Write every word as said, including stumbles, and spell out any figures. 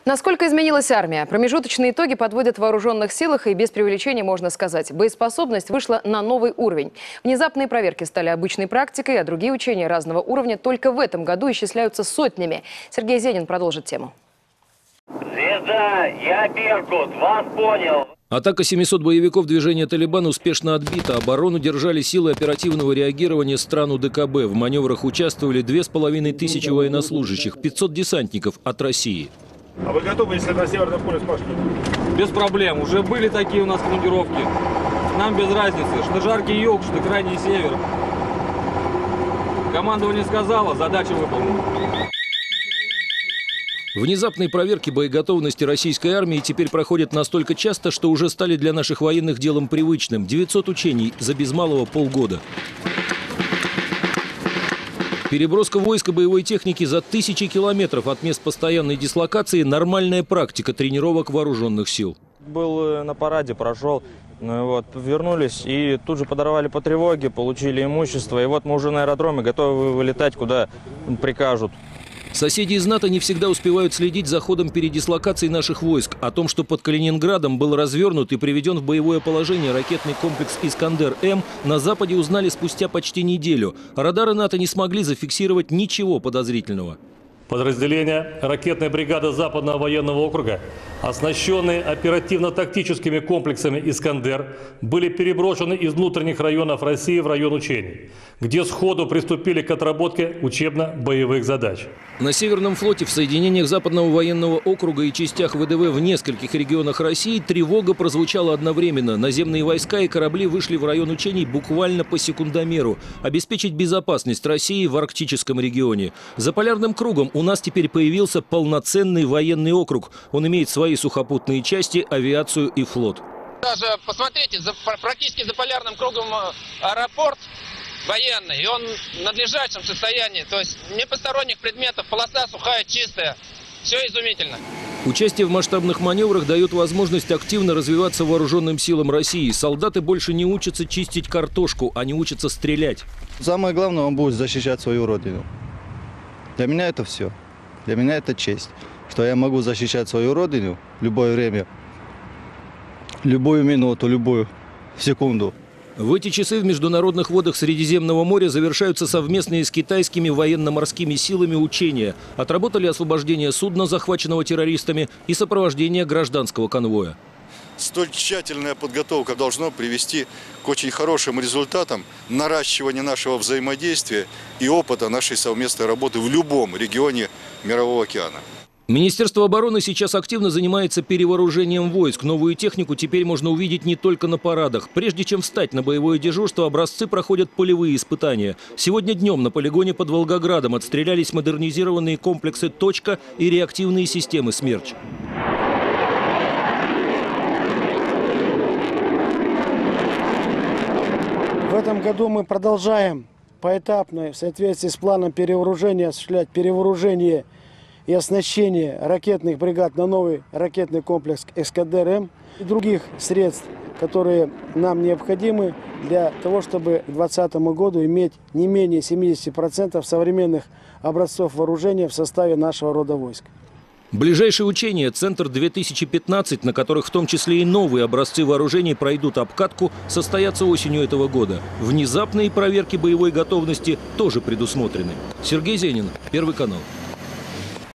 Насколько изменилась армия? Промежуточные итоги подводят в вооруженных силах, и без преувеличения можно сказать, боеспособность вышла на новый уровень. Внезапные проверки стали обычной практикой, а другие учения разного уровня только в этом году исчисляются сотнями. Сергей Зенин продолжит тему. Звезда, я Беркут, вас понял. Атака семисот боевиков движения «Талибан» успешно отбита. Оборону держали силы оперативного реагирования стран УДКБ. В маневрах участвовали две с половиной тысячи военнослужащих, пятьсот десантников от России. А вы готовы, если на Северном поле спашки? Без проблем. Уже были такие у нас командировки. Нам без разницы, что жаркий юг, что крайний север. Командование сказала, задача выполнена. Внезапные проверки боеготовности российской армии теперь проходят настолько часто, что уже стали для наших военных делом привычным. девятьсот учений за без малого полгода. Переброска войск и боевой техники за тысячи километров от мест постоянной дислокации – нормальная практика тренировок вооруженных сил. Был на параде, прошел, вот, вернулись и тут же подорвали по тревоге, получили имущество. И вот мы уже на аэродроме готовы вылетать, куда прикажут. Соседи из НАТО не всегда успевают следить за ходом передислокации наших войск. О том, что под Калининградом был развернут и приведен в боевое положение ракетный комплекс «Искандер-М», на Западе узнали спустя почти неделю. Радары НАТО не смогли зафиксировать ничего подозрительного. Подразделения ракетной бригады Западного военного округа, оснащенные оперативно-тактическими комплексами «Искандер», были переброшены из внутренних районов России в район учений, где сходу приступили к отработке учебно-боевых задач. На Северном флоте в соединениях Западного военного округа и частях ВДВ в нескольких регионах России тревога прозвучала одновременно. Наземные войска и корабли вышли в район учений буквально по секундомеру. Обеспечить безопасность России в арктическом регионе. За полярным кругом у нас теперь появился полноценный военный округ. Он имеет свои сухопутные части, авиацию и флот. Даже посмотрите, за, практически за полярным кругом аэропорт военный, и он в надлежащем состоянии. То есть ни посторонних предметов, полоса сухая, чистая. Все изумительно. Участие в масштабных маневрах дает возможность активно развиваться вооруженным силам России. Солдаты больше не учатся чистить картошку, они учатся стрелять. Самое главное, он будет защищать свою родину. Для меня это все. Для меня это честь, что я могу защищать свою родину в любое время, любую минуту, любую секунду. В эти часы в международных водах Средиземного моря завершаются совместные с китайскими военно-морскими силами учения. Отработали освобождение судна, захваченного террористами, и сопровождение гражданского конвоя. Столь тщательная подготовка должна привести к очень хорошим результатам наращивания нашего взаимодействия и опыта нашей совместной работы в любом регионе Мирового океана. Министерство обороны сейчас активно занимается перевооружением войск. Новую технику теперь можно увидеть не только на парадах. Прежде чем встать на боевое дежурство, образцы проходят полевые испытания. Сегодня днем на полигоне под Волгоградом отстрелялись модернизированные комплексы «Точка» и реактивные системы «Смерч». В этом году мы продолжаем поэтапно, в соответствии с планом перевооружения, осуществлять перевооружение и оснащение ракетных бригад на новый ракетный комплекс «Искандер-М» и других средств, которые нам необходимы для того, чтобы к две тысячи двадцатому году иметь не менее семидесяти процентов современных образцов вооружения в составе нашего рода войск. Ближайшие учения «Центр две тысячи пятнадцать», на которых в том числе и новые образцы вооружений пройдут обкатку, состоятся осенью этого года. Внезапные проверки боевой готовности тоже предусмотрены. Сергей Зенин, Первый канал.